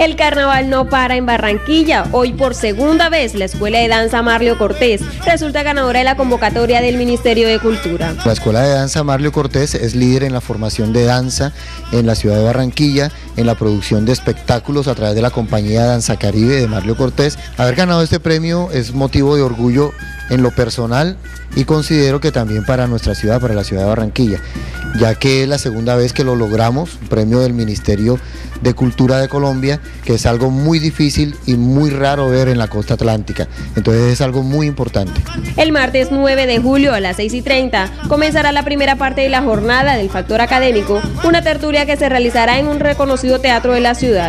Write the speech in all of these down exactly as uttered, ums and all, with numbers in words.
El carnaval no para en Barranquilla. Hoy por segunda vez la Escuela de Danza Marlio Cortés resulta ganadora de la convocatoria del Ministerio de Cultura. La Escuela de Danza Marlio Cortés es líder en la formación de danza en la ciudad de Barranquilla, en la producción de espectáculos a través de la compañía Danza Caribe de Marlio Cortés. Haber ganado este premio es motivo de orgullo en lo personal y considero que también para nuestra ciudad, para la ciudad de Barranquilla, ya que es la segunda vez que lo logramos, un premio del Ministerio de Cultura de Colombia, que es algo muy difícil y muy raro ver en la costa atlántica, entonces es algo muy importante. El martes nueve de julio a las seis y treinta comenzará la primera parte de la jornada del Factor Académico, una tertulia que se realizará en un reconocido teatro de la ciudad.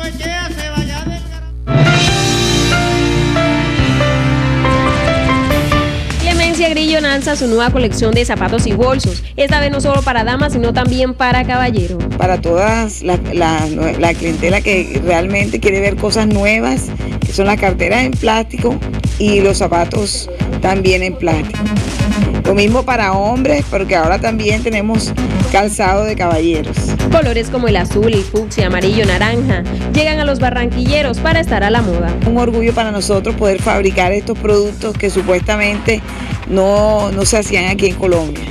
Grillo lanza su nueva colección de zapatos y bolsos, esta vez no solo para damas sino también para caballero. Para todas la, la, la clientela que realmente quiere ver cosas nuevas, que son las carteras en plástico y los zapatos también en plástico. Lo mismo para hombres, porque ahora también tenemos calzado de caballeros. Colores como el azul, el fucsia, amarillo, naranja llegan a los barranquilleros para estar a la moda. Un orgullo para nosotros poder fabricar estos productos que supuestamente no, no se hacían aquí en Colombia.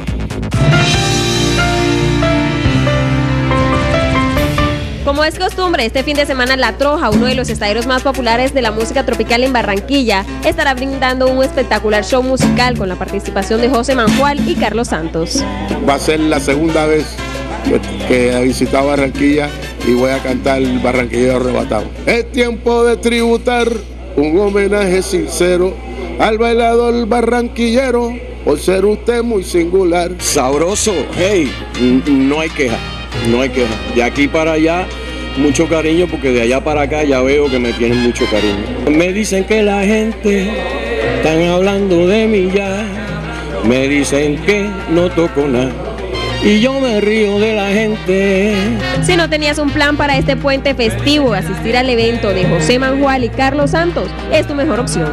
Como es costumbre, este fin de semana La Troja, uno de los estadios más populares de la música tropical en Barranquilla, estará brindando un espectacular show musical con la participación de José Manjual y Carlos Santos. Va a ser la segunda vez que he visitado Barranquilla y voy a cantar Barranquillero Arrebatado. Es tiempo de tributar un homenaje sincero al bailador barranquillero por ser usted muy singular. Sabroso, hey, no hay queja, no hay queja. De aquí para allá, mucho cariño, porque de allá para acá ya veo que me tienen mucho cariño. Me dicen que la gente están hablando de mí ya, me dicen que no toco nada y yo me río de la gente. Si no tenías un plan para este puente festivo, asistir al evento de José Manjual y Carlos Santos es tu mejor opción.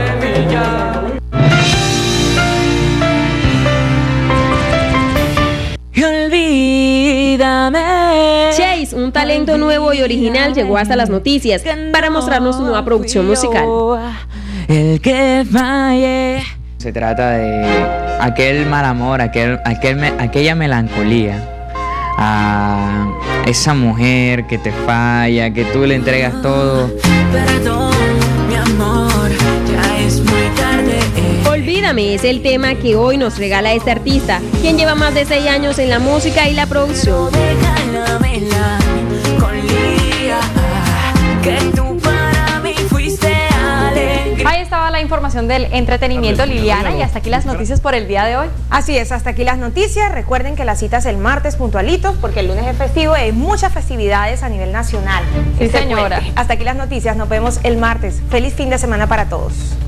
Y olvídame. Chase, un talento nuevo y original, llegó hasta las noticias para mostrarnos su nueva producción musical. El que falle. Se trata de aquel mal amor, aquel, aquel, aquella melancolía, a esa mujer que te falla, que tú le entregas todo. Perdón, mi amor, ya es muy tarde. Olvídame es el tema que hoy nos regala este artista, quien lleva más de seis años en la música y la producción. Ahí estaba la información del entretenimiento, Liliana, y hasta aquí las noticias por el día de hoy. Así es, hasta aquí las noticias. Recuerden que la cita es el martes puntualitos, porque el lunes es festivo y hay muchas festividades a nivel nacional. Sí, este señora. Puente. Hasta aquí las noticias, nos vemos el martes. Feliz fin de semana para todos.